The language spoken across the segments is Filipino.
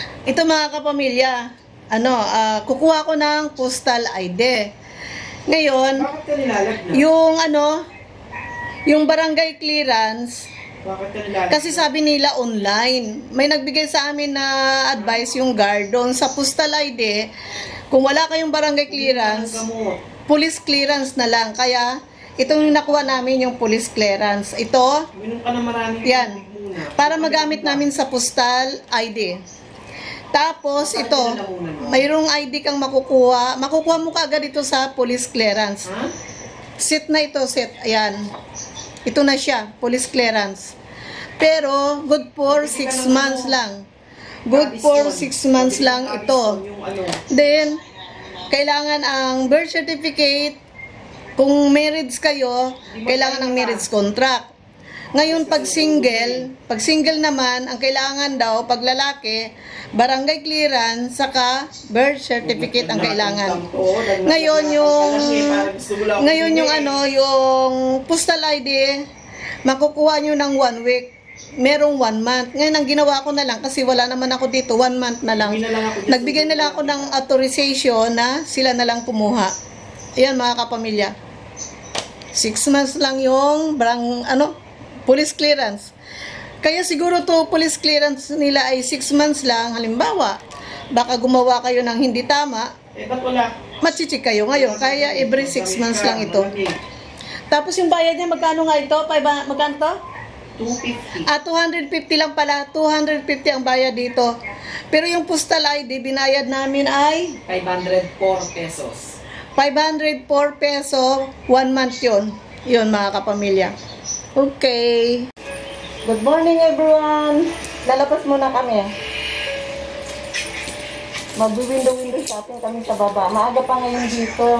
Ito mga kapamilya, kukuha ko ng postal ID. Ngayon, Bakit ka nilalagyan? yung barangay clearance, Bakit ka nilalagyan? kasi sabi nila online. May nagbigay sa amin na advice yung guard doon sa postal ID. Kung wala kayong barangay clearance, police clearance na lang. Kaya, itong nakuha namin yung police clearance. Ito, Minum ka na maraming yan, para magamit namin sa postal ID. Tapos ito, mayroong ID kang makukuha. Makukuha mo kaagad ito sa police clearance. Set na ito, set. Ayan. Ito na siya, police clearance. Pero, good for 6 months lang. Good for 6 months lang ito. Then, kailangan ang birth certificate. Kung marriage kayo, kailangan ng marriage contract. Ngayon, pag single naman, ang kailangan daw, pag lalaki, barangay clearance, saka birth certificate ang kailangan. Ngayon, yung postal ID, makukuha nyo ng 1 week. Merong 1 month. Ngayon, ang ginawa ko na lang, kasi wala naman ako dito, 1 month na lang. Nagbigay na lang ako ng authorization na sila na lang kumuha. Ayan mga kapamilya. 6 months lang yung police clearance. Kaya siguro to police clearance nila ay 6 months lang. Halimbawa, baka gumawa kayo ng hindi tama. Ba't wala? Machichik kayo ngayon. Kaya every 6 months lang ito. Tapos yung bayad niya, magkano nga ito? Magkano to? 250. 250 lang pala. 250 ang bayad dito. Pero yung postal ID, binayad namin ay 504 pesos. 504 peso, 1 month yun. Yun mga kapamilya. Okay. Good morning everyone. Lalabas muna kami. Mag-window shopping kami sa baba. Maaga pa ngayon dito.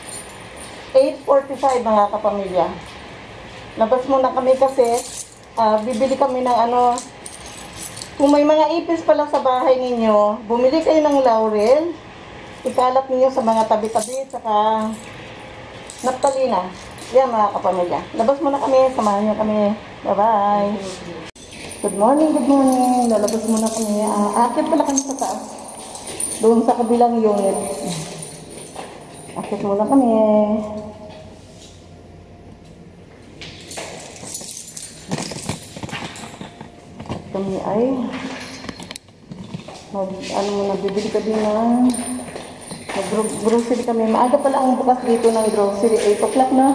8:45 mga kapamilya. Labas muna kami kasi bibili kami ng kung may mga ipis pala sa bahay ninyo, bumili kayo ng laurel. Ikalat niyo sa mga tabi-tabi saka naptalina. Yan mga kapamilya. Labas muna kami. Samahan niyo kami. Bye-bye. Good morning, good morning. Lalabas muna kami. Akit pala kami sa taas. Doon sa kabilang unit. Akit muna kami. Kami ay bibili kami ng grocery kami. Maaga pala ang bukas dito ng grocery. 8 o'clock na.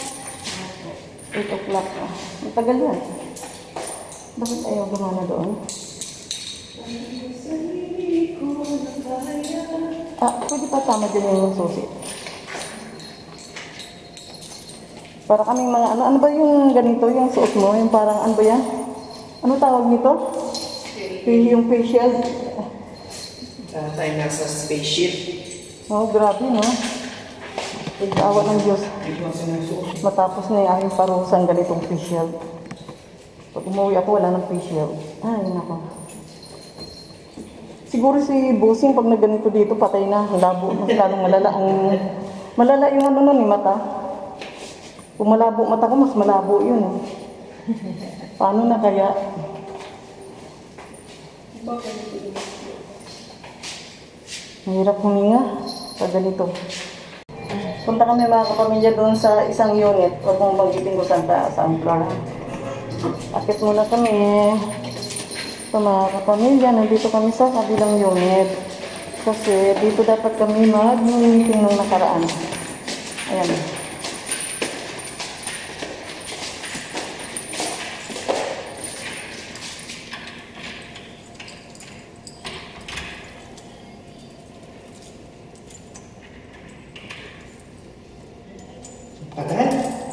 8 o'clock na. Matagal yan. Bakit ayaw gumana doon? Pwede pa tama din yung susi. Para kaming mga ano ba yung ganito, yung suot mo? Yung parang ano ba yan? Ano tawag nito? Yung facial. Tayo nasa spaceship. Oh, grabe, no? Pag-awa ng Diyos. Matapos na yung aking parusan ganitong facial. Pag umuwi ako, wala ng facial. Ay, nako. Siguro si Busing, pag nagganito dito, patay na. Labo. Mas lalong malala. Malala yung mata. Kung malabo mata ko, mas malabo yun. Paano na kaya? Mahirap huminga pag ganito. Punta kami mga kapamilya doon sa isang unit. Huwag mong banggitin ko saan floor. Akit muna kami. So mga kapamilya, nandito kami sa kabilang unit. Kasi dito dapat kami mag-meeting ng nakaraan. Ayan. Patay?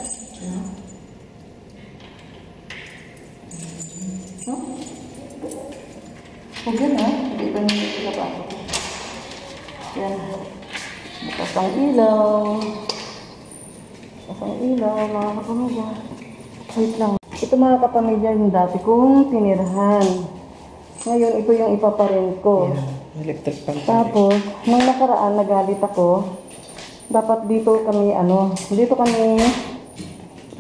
Huwag yan hindi ba nyo pinapasok? Yan. Bukas ang ilaw. Bukas ang ilaw, mga kapamilya. Wait lang. Ito mga kapamilya yung dati kong tinirhan. Ngayon, ito yung ipaparent ko. Yeah, electric pan. Tapos, nung nakaraan, nagalit ako. Dapat dito kami,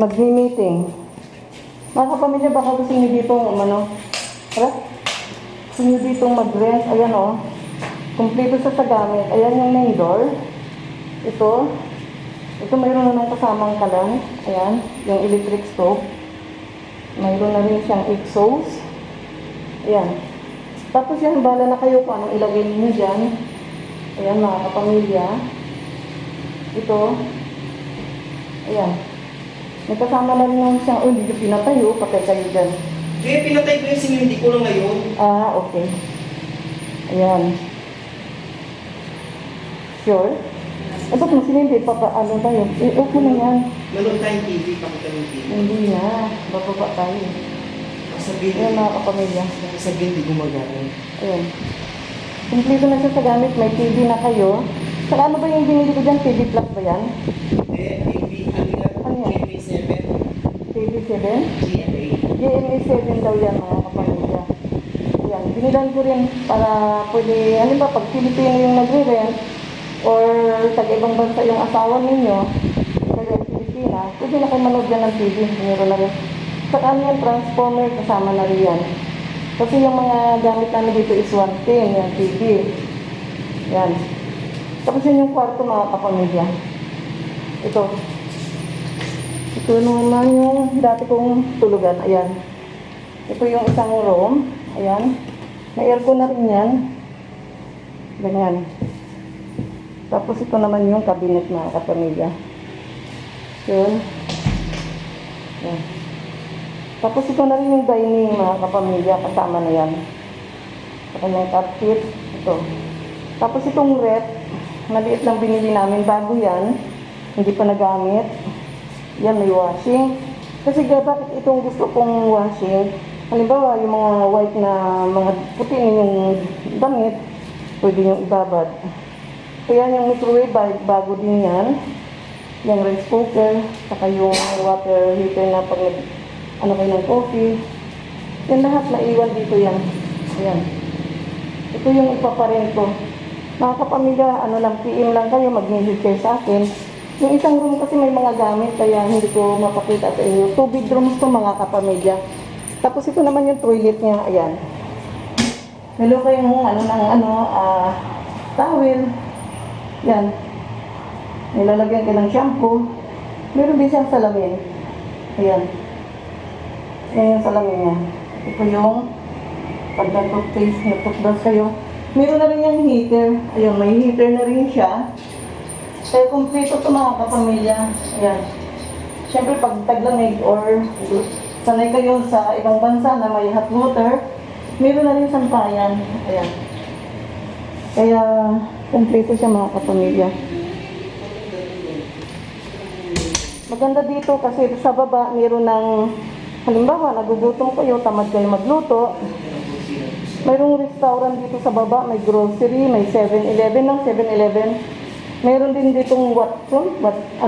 mag-meeting. Mga kapamilya, baka gusto nyo dito, gusto nyo dito mag-rent, ayan o. Kompleto sa gamit. Ayan yung main door. Ito mayroon na ng kasamang kalan. Ayan, yung electric stove. Mayroon na rin siyang exhaust. Ayan. Tapos yan, bala na kayo kung anong ilagay niyo dyan. Ayan, mga kapamilya. Ito. Ayan. May kasama na rin yung siyang, hindi ko pinatayo, patay kayo dyan. Pinatay ko yung sinindi ko lang ngayon. Okay. Ayan. Sure? Ba't mo sinindi? Ano tayo? Okay na yan. Nanood tayong TV, pakita ng TV. Hindi na. Bababa tayo. Sabihin, Ayan mga kapamilya. sabihin, di gumagana. Ayan. Kompleto na siya sa gamit. May TV na kayo. Saka ano ba yung binili ko dyan? TV Plus ba yan? TV, ano yan? GMA7. TV7? GMA. GMA7 daw yan mga kapamilya. Ayan. Binilan ko rin para pwede, halimbawa pag Pilipino yung nagre-rent or taga-ibang bansa yung asawa ninyo, taga Pilipina, pwede na kayo manood yan ng TV. Meron na rin. Saka ano yan, transformer, kasama na rin yan. Kasi yung mga gamit namin dito is 110, yung TV. Yan. Tapos yun yung kwarto mga kapamilya. Ito naman yung dati kong tulugan. Ayan. Ito yung isang room. Ayan. May aircon na rin yan. Ganyan. Tapos ito naman yung cabinet mga kapamilya. Yun. Yan. Tapos ito na rin yung dining mga kapamilya. Kasama na yan. Saka yung carpet. Ito. Tapos itong ref. Maliit lang binili namin. Bago yan. Hindi pa nagamit. Yan, may washing. Kasi bakit itong gusto kong washing? Halimbawa, yung mga white na mga puti yung damit, pwede yung ibabad. Kaya yung microwave, bago din yan. Yung rice cooker, saka yung water heater na pag ano kayo ng coffee. Yan lahat naiwan dito yan. Ayan. Ito yung ipaparent ko. Mga kapamilya, ano lang, PM lang kayo, mag-message kayo sa akin. Yung isang room kasi may mga gamit, kaya hindi ko mapakita sa inyo. 2 bedrooms to mga kapamilya. Tapos ito naman yung toilet niya, ayan. Meron kayong towel. Yan. Nilalagyan kayo ng shampoo. Meron din siyang salamin. Ayan. Ayan yung salamin niya. Ito yung pag nag-toothpaste, nag-toothbrush kayo. Meron na rin yung heater. Ayun, may heater na rin siya. Kaya kompleto ito mga kapamilya. Ayan. Siyempre pag taglamig or sanay kayo sa ibang bansa na may hot water, meron na rin sampayan. Ayan. Kaya kompleto siya mga kapamilya. Maganda dito kasi sa baba meron ng, halimbawa nagugutom kayo, tamad kayo magluto. Mayroong restaurant dito sa baba, may grocery, may 7-Eleven ng 7-Eleven. Mayroon din ditong Watson.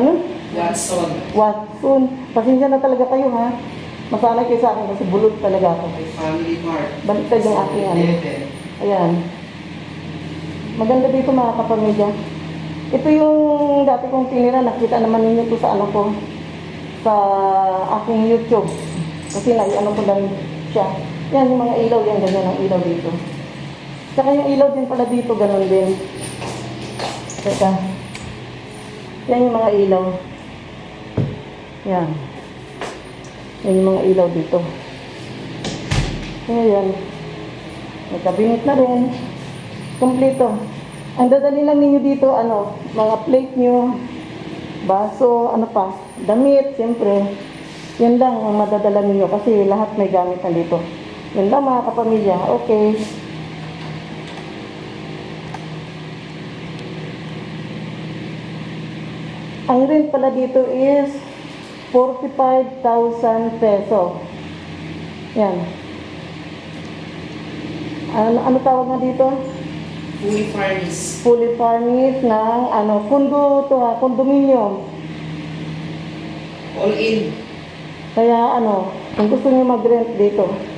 Watson. Pasensya na talaga kayo ha. Masanay kayo sa akin kasi bulot talaga ako. Family Mart. Baliktad yung aking ano. Ayan. Maganda dito mga kapamilya. Ito yung dati kong tinira. Nakita naman ninyo ito sa ano ko. Sa aking YouTube. Kasi ano ko lang siya. Yan yung mga ilaw. Yan ganyan ang ilaw dito. Saka yung ilaw din pala dito. Ganon din. Teka. Yan yung mga ilaw. Yan. Yan yung mga ilaw dito. Ayan. May cabinet na rin. Kompleto. Ang dadali lang ninyo dito, mga plate nyo, baso, damit, siyempre. Yan lang ang madadala ninyo kasi lahat may gamit na dito. Yan lang mga kapamilya. Okay. Ang rent pala dito is 45,000 peso. Yan. Ano tawag na dito? Fully furnished. Fully furnished ng condominium. All in. Kaya kung gusto niyo mag-rent dito,